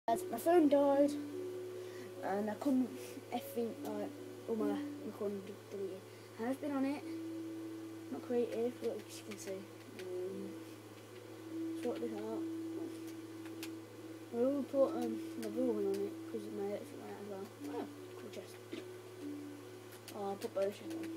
As my phone died and I couldn't everything like all my recording deleted. I have been on it, not creative, but as you can see. Sort this out. I will put my ruling on it because my electric went out as well. Oh, cool chest. Oh, I'll put both chests on.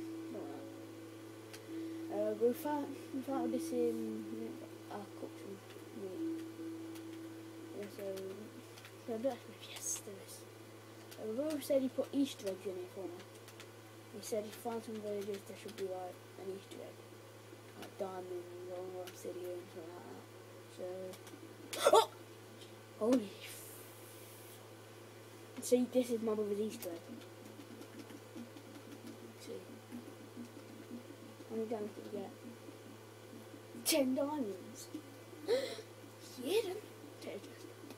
We found this in our cooking meat. Yeah, so I'm not yes, there is. Robert said he put Easter eggs in it for me. He said he found some villages there should be like an Easter egg. Like diamonds or obsidian and something like that. So holy see, this is my brother's Easter egg. See. How many diamonds did we get? 10 diamonds. Yeah, then. Take it.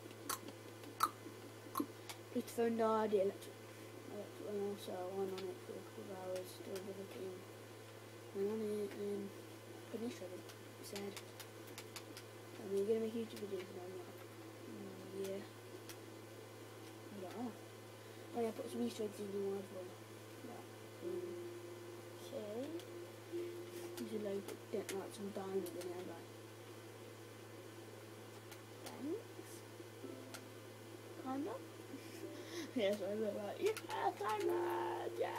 Just the phone died, the electric went off, so I went on it for a couple of hours, still looking. Went on it and finished it. He said, are you going to make YouTube videos? And I'm like, yeah. I'm like, oh. Oh yeah, I put some Easter eggs in the one as well. Okay. These are like some diamonds in there, like. Thanks. Kind of. Yeah, so I look like, yeah, diamond, yeah.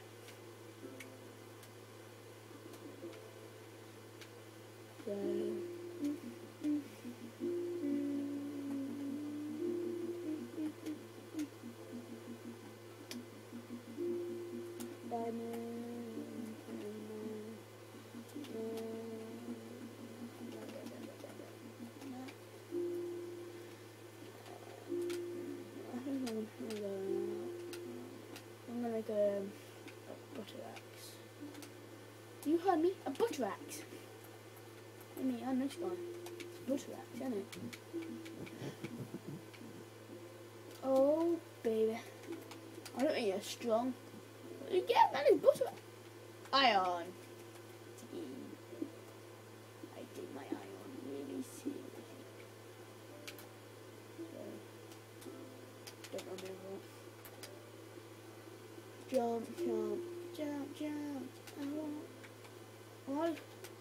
So, I'm gonna make a butter axe. You heard me? A butter axe. I mean, I know this guy. It's a butter axe, isn't it? Oh, baby. I don't think you're strong. You get that is butter axe. Iron. I did my iron really seriously. So, don't remember. Jump, jump, jump, jump. I want. What?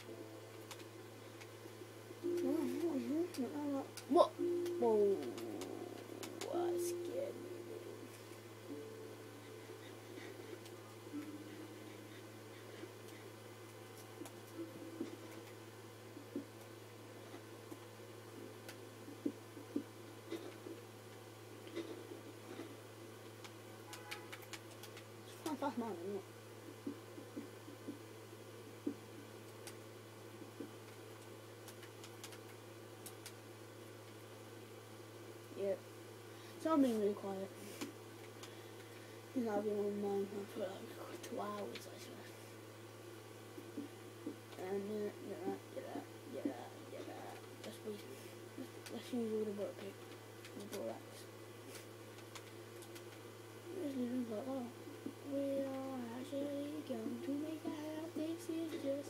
What? Whoa. What scared me? It's fast man, isn't it? Yep. So I'm being really quiet. I've been on Minecraft for like 2 hours, I swear. And let's use all the butter pick and the butter axe. Like, oh, we are actually going to make a house. This is just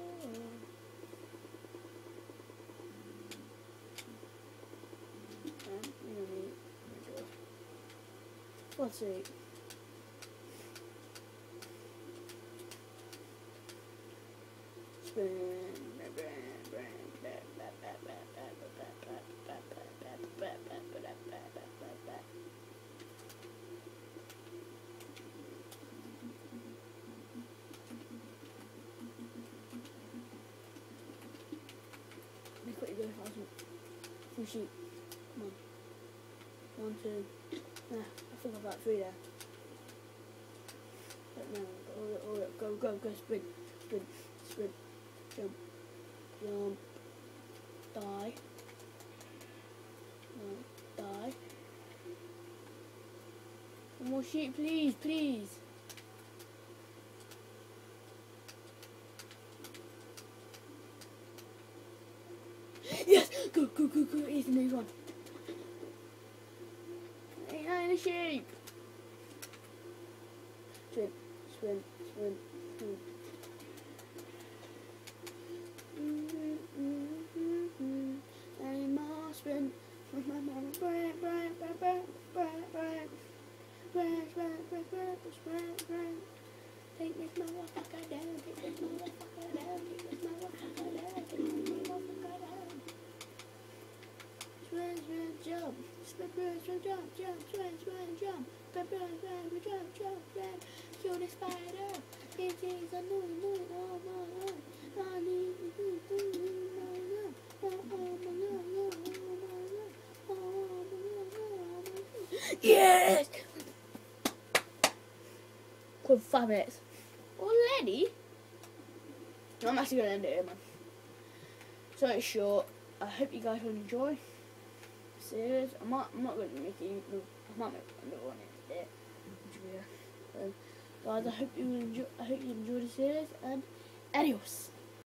let's see. Be quick, go some sheep. Come on. 1, 2. Nah, I think I've got 3 there. But no, go, sprint, jump, die, die. One more sheep, please. Yes, go, here's the next one. Ain't a sheep. Sprint. Any more sprint, Take this motherfucker down, take this motherfucker down, take this motherfucker down, take this motherfucker down. Swing, jump. Swing, jump, jump. Jump. Kill the spider. It is a no. Yes! Good 5 minutes. Already? No, I'm actually going to end it here, man. So it's short. I hope you guys will enjoy the series. I'm not going to make it. I might make another one in a bit. Guys, I hope you enjoy the series, and adios.